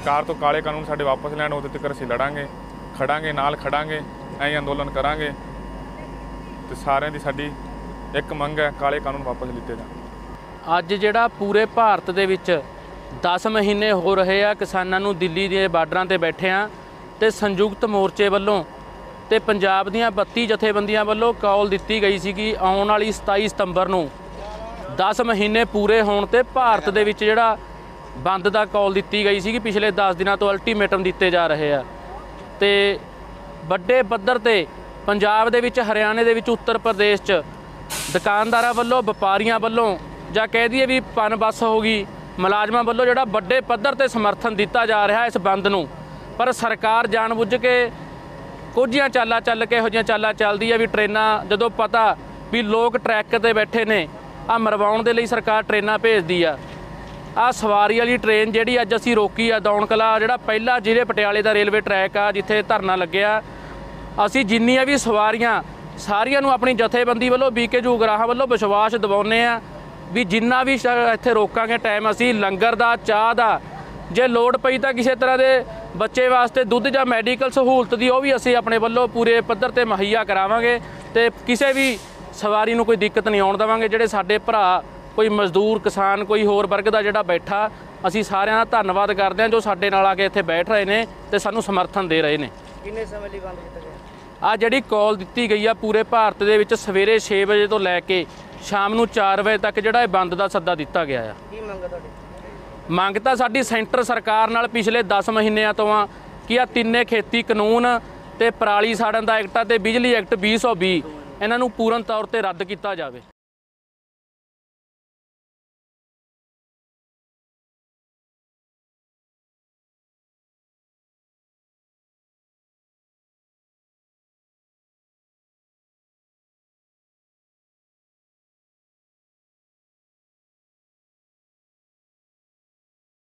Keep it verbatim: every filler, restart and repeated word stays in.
सरकार तो काले कानून साडे वापस लैण उहदे तक असीं लड़ांगे, खड़ांगे, नाल खड़ांगे, ऐं अंदोलन करांगे ते सारिਆਂ ਦੀ ਸਾਡੀ ਇੱਕ ਮੰਗ है काले कानून वापस लिते जाण। ਅੱਜ ਜਿਹੜਾ ਪੂਰੇ ਭਾਰਤ ਦੇ ਵਿੱਚ दस ਮਹੀਨੇ ਹੋ ਰਹੇ ਆ ਕਿਸਾਨਾਂ ਨੂੰ ਦਿੱਲੀ ਦੇ ਬਾਰਡਰਾਂ ਤੇ ਬੈਠੇ ਆ ਤੇ ਸੰਯੁਕਤ ਮੋਰਚੇ ਵੱਲੋਂ ਤੇ ਪੰਜਾਬ ਦੀਆਂ ਬੱਤੀ ਜਥੇਬੰਦੀਆਂ ਵੱਲੋਂ ਕਾਲ ਦਿੱਤੀ ਗਈ ਸੀ ਕਿ ਆਉਣ ਵਾਲੀ ਸਤਾਈ ਸਤੰਬਰ ਨੂੰ दस ਮਹੀਨੇ ਪੂਰੇ ਹੋਣ ਤੇ ਭਾਰਤ ਦੇ ਵਿੱਚ ਜਿਹੜਾ ਬੰਦ ਦਾ ਕਾਲ ਦਿੱਤੀ ਗਈ ਸੀ ਕਿ ਪਿਛਲੇ दस ਦਿਨਾਂ ਤੋਂ ਅਲਟੀਮੇਟਮ ਦਿੱਤੇ ਜਾ ਰਹੇ ਆ ਤੇ ਵੱਡੇ ਪੱਧਰ ਤੇ ਪੰਜਾਬ ਦੇ ਵਿੱਚ, ਹਰਿਆਣੇ ਦੇ ਵਿੱਚ, ਉੱਤਰ ਪ੍ਰਦੇਸ਼ 'ਚ ਦੁਕਾਨਦਾਰਾਂ ਵੱਲੋਂ, ਵਪਾਰੀਆਂ ਵੱਲੋਂ ਜਾਂ ਕਹਿ ਦਈਏ ਵੀ ਪਨ ਬੱਸ ਹੋ ਗਈ, ਮੁਲਾਜ਼ਮਾਂ ਵੱਲੋਂ ਜਿਹੜਾ ਵੱਡੇ ਪੱਧਰ ਤੇ ਸਮਰਥਨ ਦਿੱਤਾ ਜਾ ਰਿਹਾ ਇਸ ਬੰਦ ਨੂੰ। ਪਰ ਸਰਕਾਰ ਜਾਣਬੁੱਝ ਕੇ ਕੁਝੀਆਂ ਚਾਲਾਂ ਚੱਲ ਕੇ ਇਹੋ ਜਿਹੀਆਂ ਚਾਲਾਂ ਚੱਲਦੀ ਆ ਵੀ ਟ੍ਰੇਨਾਂ ਜਦੋਂ ਪਤਾ ਵੀ ਲੋਕ ਟਰੈਕ ਤੇ ਬੈਠੇ ਨੇ ਆ ਮਰਵਾਉਣ ਦੇ ਲਈ ਸਰਕਾਰ ਟ੍ਰੇਨਾਂ ਭੇਜਦੀ ਆ। ਆ ਸਵਾਰੀ ਵਾਲੀ ਟ੍ਰੇਨ ਜਿਹੜੀ ਅੱਜ ਅਸੀਂ ਰੋਕੀ ਆ ਦੌਣ ਕਲਾ ਜਿਹੜਾ ਪਹਿਲਾ ਜ਼ਿਲ੍ਹੇ ਪਟਿਆਲੇ ਦਾ ਰੇਲਵੇ ਟਰੈਕ ਆ ਜਿੱਥੇ ਧਰਨਾ ਲੱਗਿਆ, ਅਸੀਂ ਜਿੰਨੀਆਂ ਵੀ ਸਵਾਰੀਆਂ ਸਾਰੀਆਂ ਨੂੰ ਆਪਣੀ ਜਥੇਬੰਦੀ ਵੱਲੋਂ ਬੀਕੇ ਜੂਗਰਾਹਾਂ ਵੱਲੋਂ ਵਿਸ਼ਵਾਸ ਦਿਵਾਉਂਦੇ ਆ ਵੀ ਜਿੰਨਾ ਵੀ ਇੱਥੇ ਰੋਕਾਂਗੇ ਟਾਈਮ ਅਸੀਂ ਲੰਗਰ ਦਾ, ਚਾਹ ਦਾ, ਜੇ ਲੋੜ ਪਈ ਤਾਂ ਕਿਸੇ ਤਰ੍ਹਾਂ ਦੇ ਬੱਚੇ ਵਾਸਤੇ ਦੁੱਧ ਜਾਂ ਮੈਡੀਕਲ ਸਹੂਲਤ ਦੀ ਉਹ ਵੀ ਅਸੀਂ ਆਪਣੇ ਵੱਲੋਂ ਪੂਰੇ ਪੱਧਰ ਤੇ ਮੁਹੱਈਆ ਕਰਾਵਾਂਗੇ ਤੇ ਕਿਸੇ ਵੀ ਸਵਾਰੀ ਨੂੰ ਕੋਈ ਦਿੱਕਤ ਨਹੀਂ ਆਉਣ ਦੇਵਾਂਗੇ। ਜਿਹੜੇ ਸਾਡੇ ਭਰਾ ਕੋਈ ਮਜ਼ਦੂਰ, ਕਿਸਾਨ, ਕੋਈ ਹੋਰ ਵਰਗ ਦਾ ਜਿਹੜਾ ਬੈਠਾ, ਅਸੀਂ ਸਾਰਿਆਂ ਦਾ ਧੰਨਵਾਦ ਕਰਦੇ ਹਾਂ ਜੋ ਸਾਡੇ ਨਾਲ ਆ ਕੇ ਇੱਥੇ ਬੈਠ ਰਹੇ ਨੇ ਤੇ ਸਾਨੂੰ ਸਮਰਥਨ ਦੇ ਰਹੇ ਨੇ। ਕਿੰਨੇ ਸਮੇਂ ਲਈ ਬੰਦ ਕੀਤਾ ਗਿਆ? ਆ ਜਿਹੜੀ ਕਾਲ ਦਿੱਤੀ ਗਈ ਆ ਪੂਰੇ ਭਾਰਤ ਦੇ ਵਿੱਚ ਸਵੇਰੇ ਛੇ ਵਜੇ ਤੋਂ ਲੈ ਕੇ ਸ਼ਾਮ ਨੂੰ ਚਾਰ ਵਜੇ ਤੱਕ ਜਿਹੜਾ ਇਹ ਬੰਦ ਦਾ ਸੱਦਾ ਦਿੱਤਾ ਗਿਆ ਆ। ਕੀ ਮੰਗ ਹੈ ਤੁਹਾਡੀ? ਮੰਗ ਤਾਂ ਸਾਡੀ ਸੈਂਟਰ ਸਰਕਾਰ ਨਾਲ ਪਿਛਲੇ दस ਮਹੀਨਿਆਂ ਤੋਂ ਆ ਕਿ ਆ ਤਿੰਨੇ ਖੇਤੀ ਕਾਨੂੰਨ ਤੇ ਪਰਾਲੀ ਸਾੜਨ ਦਾ ਐਕਟ ਤੇ ਬਿਜਲੀ ਐਕਟ ਵੀਹ ਸੌ ਵੀਹ ਇਹਨਾਂ ਨੂੰ ਪੂਰਨ ਤੌਰ ਤੇ ਰੱਦ ਕੀਤਾ ਜਾਵੇ।